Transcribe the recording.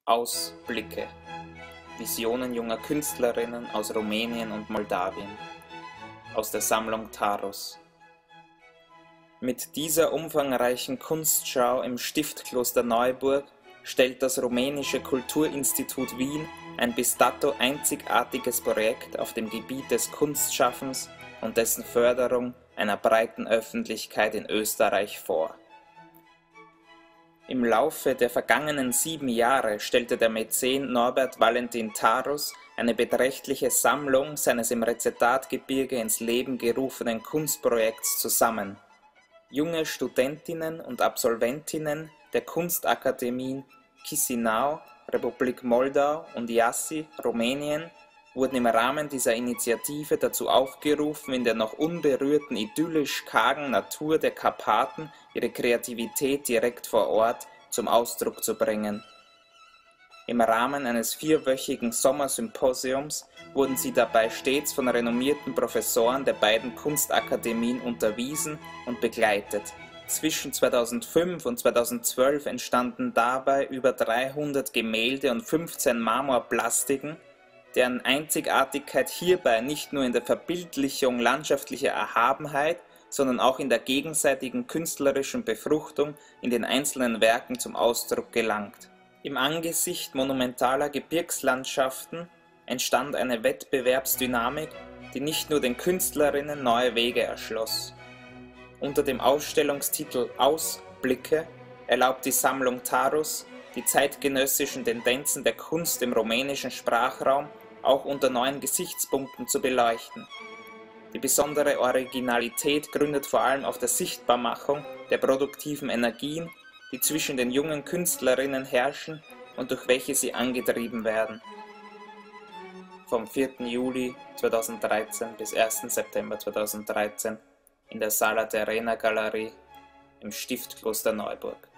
Ausblicke. Visionen junger Künstlerinnen aus Rumänien und Moldawien. Aus der Sammlung Taros. Mit dieser umfangreichen Kunstschau im Stiftkloster Neuburg stellt das Rumänische Kulturinstitut Wien ein bis dato einzigartiges Projekt auf dem Gebiet des Kunstschaffens und dessen Förderung einer breiten Öffentlichkeit in Österreich vor. Im Laufe der vergangenen 7 Jahre stellte der Mäzen Norbert Valentin Taros eine beträchtliche Sammlung seines im Rezetatgebirge ins Leben gerufenen Kunstprojekts zusammen. Junge Studentinnen und Absolventinnen der Kunstakademien Chișinău, Republik Moldau und Iași, Rumänien, wurden im Rahmen dieser Initiative dazu aufgerufen, in der noch unberührten idyllisch kargen Natur der Karpaten ihre Kreativität direkt vor Ort zum Ausdruck zu bringen. Im Rahmen eines 4-wöchigen Sommersymposiums wurden sie dabei stets von renommierten Professoren der beiden Kunstakademien unterwiesen und begleitet. Zwischen 2005 und 2012 entstanden dabei über 300 Gemälde und 15 Marmorplastiken, deren Einzigartigkeit hierbei nicht nur in der Verbildlichung landschaftlicher Erhabenheit, sondern auch in der gegenseitigen künstlerischen Befruchtung in den einzelnen Werken zum Ausdruck gelangt. Im Angesicht monumentaler Gebirgslandschaften entstand eine Wettbewerbsdynamik, die nicht nur den Künstlerinnen neue Wege erschloss. Unter dem Ausstellungstitel Ausblicke erlaubt die Sammlung Taros die zeitgenössischen Tendenzen der Kunst im rumänischen Sprachraum auch unter neuen Gesichtspunkten zu beleuchten. Die besondere Originalität gründet vor allem auf der Sichtbarmachung der produktiven Energien, die zwischen den jungen Künstlerinnen herrschen und durch welche sie angetrieben werden. Vom 4. Juli 2013 bis 1. September 2013 in der Sala Terrena Galerie im Stiftkloster Neuburg.